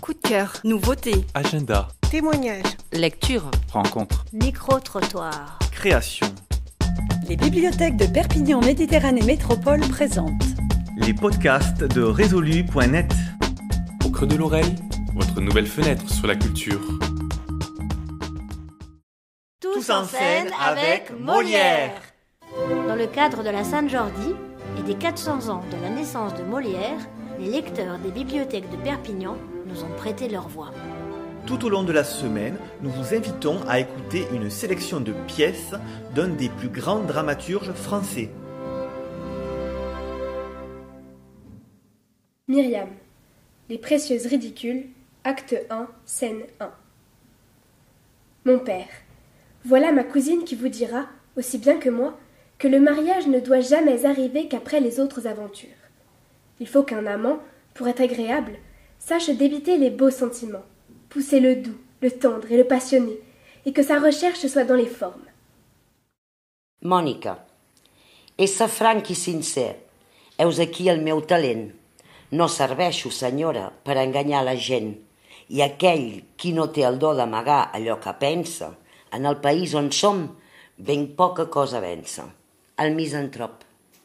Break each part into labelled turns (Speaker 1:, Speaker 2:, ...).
Speaker 1: Coup de cœur, nouveautés,
Speaker 2: Agenda,
Speaker 3: témoignages,
Speaker 1: lecture,
Speaker 2: rencontre,
Speaker 4: micro-trottoir.
Speaker 2: création.
Speaker 5: Les bibliothèques de Perpignan Méditerranée Métropole présentent
Speaker 6: les podcasts de Résolu.net.
Speaker 2: Au creux de l'oreille, votre nouvelle fenêtre sur la culture.
Speaker 4: Tous en scène avec Molière. Dans le cadre de la Saint-Jordi et des 400 ans de la naissance de Molière, les lecteurs des bibliothèques de Perpignan nous ont prêté leur voix.
Speaker 6: Tout au long de la semaine, nous vous invitons à écouter une sélection de pièces d'un des plus grands dramaturges français.
Speaker 7: Myriam, Les précieuses ridicules, acte 1, scène 1. Mon père, voilà ma cousine qui vous dira, aussi bien que moi, que le mariage ne doit jamais arriver qu'après les autres aventures. Il faut qu'un amant, pour être agréable, sache débiter les beaux sentiments, pousser le doux, le tendre et le passionné, et que sa recherche soit dans les formes.
Speaker 8: Mònica, ésser franc i sincer, heus aquí el meu talent. No serveixo, senyora, per enganyar la gent, i aquell qui no té el do d'amagar allò que pensa, en el país on som, ben poca cosa vença. El misantrope.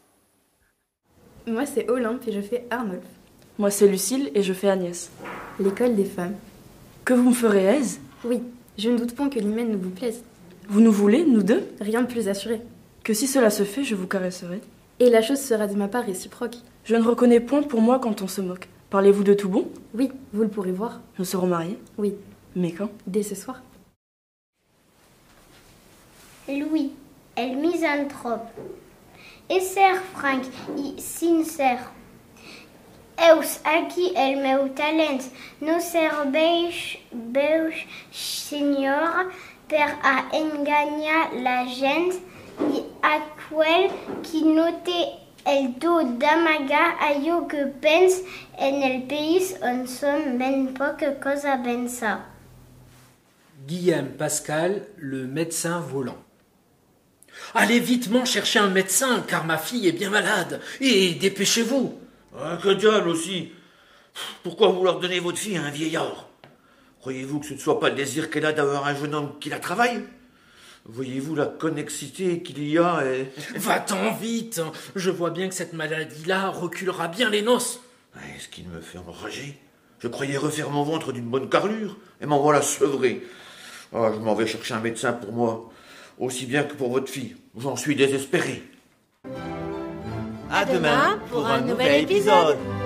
Speaker 9: Moi, c'est Olympe et je fais Arnolphe.
Speaker 10: Moi, c'est Lucille et je fais Agnès.
Speaker 9: L'école des femmes.
Speaker 10: Que vous me ferez aise?
Speaker 9: Oui, je ne doute point que l'hymen nous vous plaise.
Speaker 10: Vous nous voulez, nous deux?
Speaker 9: Rien de plus assuré.
Speaker 10: Que si cela se fait, je vous caresserai.
Speaker 9: Et la chose sera de ma part réciproque.
Speaker 10: Je ne reconnais point pour moi quand on se moque. Parlez-vous de tout bon?
Speaker 9: Oui, vous le pourrez voir.
Speaker 10: Nous serons mariés?
Speaker 9: Oui.
Speaker 10: Mais quand?
Speaker 9: Dès ce soir.
Speaker 11: Louis, el misantrope. Ésser franc i sincer. Heus aquí el meu talent. No serveix, senyor, per a enganyar la gent i aquell qui no té el do d'amagar allò que pense en el país on som ben poca cosa pensa.
Speaker 12: Guillaume Pascal, le médecin volant. Allez vitement chercher un médecin, car ma fille est bien malade. Et dépêchez-vous.
Speaker 13: Ah, que diable aussi. Pourquoi vouloir donner votre fille à un vieillard? Croyez-vous que ce ne soit pas le désir qu'elle a d'avoir un jeune homme qui la travaille? Voyez-vous la connexité qu'il y a et...
Speaker 12: Va-t'en vite. Je vois bien que cette maladie-là reculera bien les noces.
Speaker 13: Ce qui me fait enrager. Je croyais refaire mon ventre d'une bonne carrure, et m'en voilà sevré. Je m'en vais chercher un médecin pour moi, aussi bien que pour votre fille. J'en suis désespéré.
Speaker 6: À demain pour un nouvel épisode.